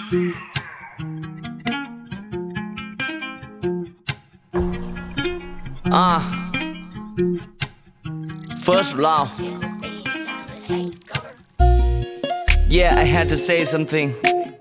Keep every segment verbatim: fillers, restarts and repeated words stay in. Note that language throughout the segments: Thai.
Ah, first round. Yeah, I had to say something.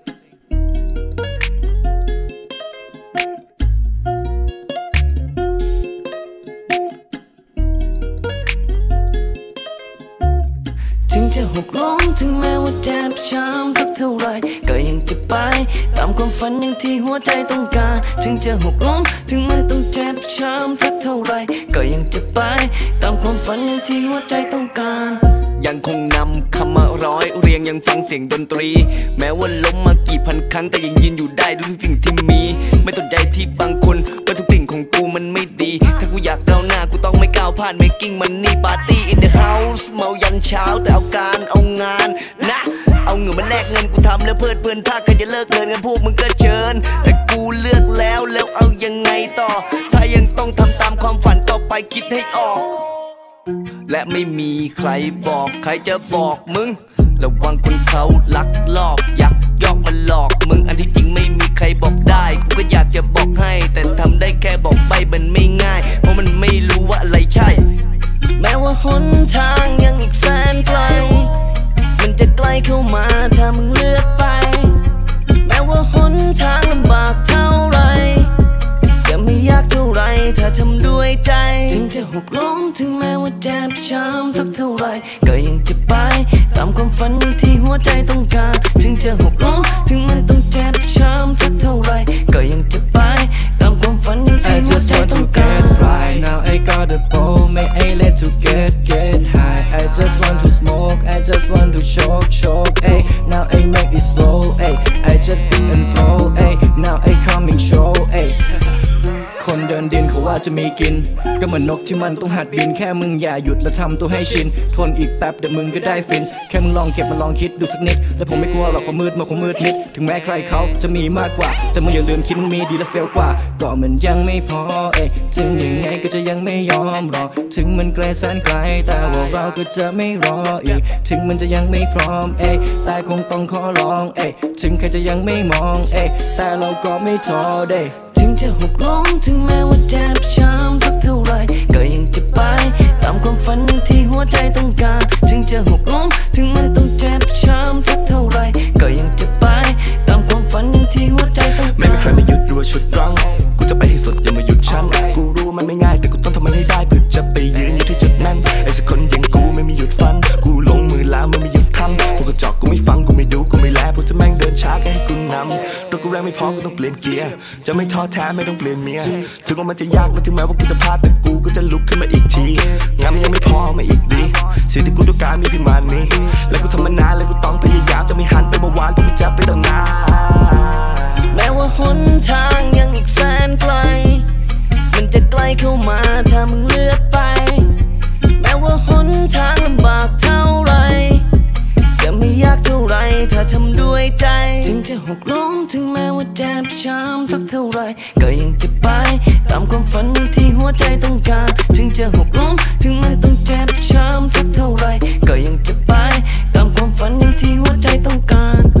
ถึงจะหกล้มถึงแม้ว่าเจ็บช้ำสักเท่าไรก็ยังจะไปตามความฝันอย่างที่หัวใจต้องการถึงจะหกล้มถึงมันต้องเจ็บช้ำสักเท่าไรก็ยังจะไปตามความฝันอย่างที่หัวใจต้องการยังคงนำคำมาร้อยเรียงยังฟังเสียงดนตรีแม้ว่าล้มมากี่พันครั้งแต่ยังยืนอยู่ได้ด้วยทุกสิ่งที่มีไม่สนใจที่บางคนว่าทุกสิ่งของกูมันไม่ดีถ้ากูอยากก้าวหน้ากูต้องไม่ก้าวพลาด making money party in the house เมายันเช้าแต่เอาการเอางานนะเอาเงินมาแลกเงินกูทำแล้วเพลิดเพลินถ้าใครจะเลิกเกินกันพวกมึงก็เชิญแต่กูเลือกแล้วแล้วเอายังไงต่อถ้ายังต้องทำตามความฝันต่อไปคิดให้ออกและไม่มีใครบอกใครจะบอกมึงระวังคนเขาลักลอบยักยอกมาหลอกมึงอันที่จริงไม่มีใครบอกได้กูก็อยากจะบอกให้แต่ทำได้แค่บอกไปมันไม่ง่ายเพราะมันไม่รู้ว่าอะไรใช่แม้ว่าหนทางยังอีกแสนไกลมันจะใกล้เข้ามาถ้ามึงเลือกไปแม้ว่าหนทางลำบากเท่าไรจะไม่ยากเท่าไรถ้าทำด้วยใจถึงจะหกล้มถึงแม้ว่าเจ็บช้ำสักเท่าไรก็ยังจะไปตามความฝันที่หัวใจต้องการถึงจะหกล้มถึงมันต้องเจ็บช้ำสักเท่าไรก็ยังจะไปตามความฝันที่หัวใจต้องการ Now I got a bowl, make a let to get get high. I just want to smoke, I just want to choke choke. Ay, now I make it slow. Ay, I just fit and flow. Ay, now I coming show. Ay. คนเดินดินเขาว่าจะมีกินก็เหมือนนกที่มันต้องหัดบินแค่มึงอย่าหยุดและทำตัวให้ชินทนอีกแป๊บเดี๋ยวมึงก็ได้ฟินแค่มึงลองเก็บมาลองคิดดูสักนิดและผมไม่กลัวหรอกความมืดมันคงมืดมิดถึงแม้ใครเขาจะมีมากกว่าแต่มึงอย่าลืมคิดมึงมีดีและเฟลกว่าก็มันยังไม่พอเอ้ถึงยังไงก็จะยังไม่ยอมรอถึงมันไกลแสนไกลแต่ว่าเราก็จะไม่รออีกถึงมันจะยังไม่พร้อมเอ้แต่คงต้องขอลองเอ้ถึงใครจะยังไม่มองเอ้แต่เราก็ไม่ท้อเด้ถึงจะหกล้มถึงแม้ว่าเจ็บช้ำสักเท่าไรก็ยังจะไปตามความฝันที่หัวใจต้องการถึงจะหกล้มถึงมันต้องเจ็บช้ำสักเท่าไรก็ยังจะไปตามความฝันที่หัวใจต้องการไม่มีใครมาหยุดหรือว่าชุดรั้งกูจะไปให้สุดอย่ามาหยุดฉันกูรู้ว่ามันไม่ง่ายแต่กูต้องทำมันให้ได้เพื่อจะไปยืนอยู่ที่จุดนั้นไอ้สักคนอย่างกูไม่มีหยุดฟันกูลงมือแล้วมันไม่หยุดทำพวกกระจอกกูไม่ฟังกูไม่ดูกูไม่แลพวกจะแม่งเดินช้าแค่ให้กูนำรถกูแรงไม่พอกูต้องเปลี่ยนเกียร์จะไม่ท้อแท้ไม่ต้องเปลี่ยนเมียถึงว่ามันจะยากและถึงแม้ว่ากูจะพลาดแต่กูก็จะลุกขึ้นมาอีกทีงานมันยังไม่พอมาอีกดีสิ่งที่กูต้องการมีเพียงมันนี้แล้วกูทำมานานแล้วกูต้องพยายามจะไม่หันไปเมื่อวานเพราะกูจะไปตั้งนานแม้ว่าหนทางยังอีกแสนไกลมันจะใกล้เข้ามาถ้ามึงเลือกไปแม้ว่าหนทางลำบากเท่าไรจะไม่ยากเท่าไรถ้าทำด้วยใจถึงจะหกล้มถึงแม้ว่าเจ็บช้ำสักเท่าไรก็ยังจะไปตามความฝันที่หัวใจต้องการถึงจะหกล้มถึงมันต้องเจ็บช้ำสักเท่าไรก็ยังจะไปตามความฝันที่หัวใจต้องการ